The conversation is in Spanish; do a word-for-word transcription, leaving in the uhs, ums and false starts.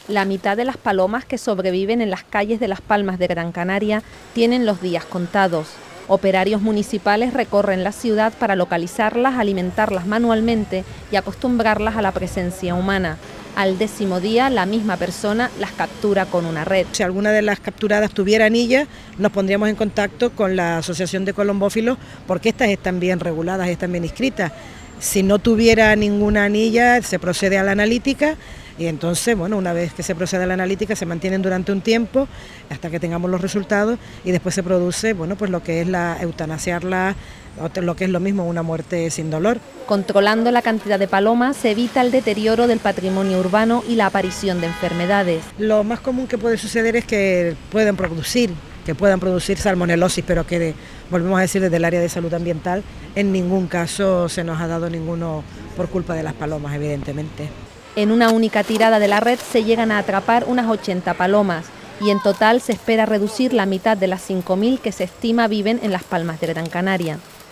La mitad de las palomas que sobreviven en las calles de Las Palmas de Gran Canaria tienen los días contados. Operarios municipales recorren la ciudad para localizarlas, alimentarlas manualmente y acostumbrarlas a la presencia humana. Al décimo día, la misma persona las captura con una red. Si alguna de las capturadas tuviera anillas, nos pondríamos en contacto con la Asociación de Colombófilos, porque estas están bien reguladas, están bien inscritas. Si no tuviera ninguna anilla, se procede a la analítica y entonces, bueno, una vez que se procede a la analítica, se mantienen durante un tiempo hasta que tengamos los resultados y después se produce, bueno, pues lo que es la eutanasiarla, lo que es lo mismo, una muerte sin dolor. Controlando la cantidad de palomas se evita el deterioro del patrimonio urbano y la aparición de enfermedades. Lo más común que puede suceder es que pueden producir, que puedan producir salmonelosis, pero que, de, volvemos a decir, desde el área de salud ambiental, en ningún caso se nos ha dado ninguno por culpa de las palomas, evidentemente. En una única tirada de la red se llegan a atrapar unas ochenta palomas y en total se espera reducir la mitad de las cinco mil que se estima viven en Las Palmas de Gran Canaria.